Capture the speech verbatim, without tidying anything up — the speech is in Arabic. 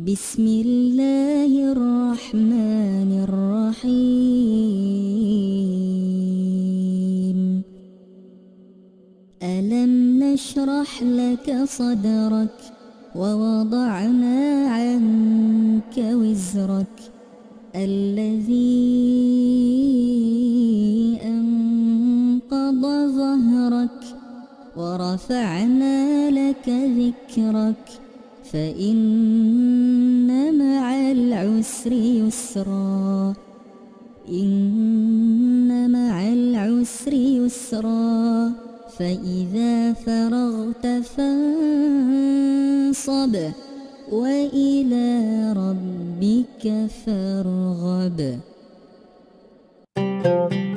بسم الله الرحمن الرحيم ألم نشرح لك صدرك ووضعنا عنك وزرك الذي أنقض ظهرك ورفعنا لك ذكرك فإن مع العسر يسرا إن مع العسر يسرا فإذا فرغت فانصب وإلى ربك فارغب.